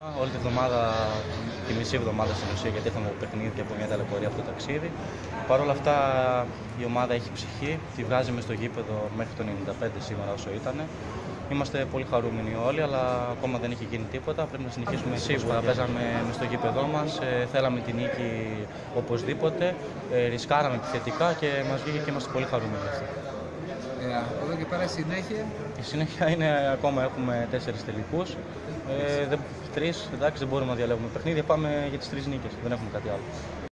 Όλη τη βδομάδα, τη μισή εβδομάδα στην ουσία, γιατί είχαμε παιχνίδια από μια ταλαιπωρία αυτό το ταξίδι. Παρ' όλα αυτά η ομάδα έχει ψυχή, τη βγάζει μες στο γήπεδο μέχρι το 95 σήμερα όσο ήταν. Είμαστε πολύ χαρούμενοι όλοι, αλλά ακόμα δεν έχει γίνει τίποτα. Πρέπει να συνεχίσουμε σίγουρα. Παίζαμε μες στο γήπεδό μας, θέλαμε την νίκη οπωσδήποτε, ρισκάραμε επιθετικά και μας βγήκε και είμαστε πολύ χαρούμενοι. Από εδώ και πέρα συνέχεια. Η συνέχεια είναι ακόμα έχουμε 4 τελικούς. 3, εντάξει, δεν μπορούμε να διαλέγουμε παιχνίδια. Πάμε για τις 3 νίκες. Δεν έχουμε κάτι άλλο.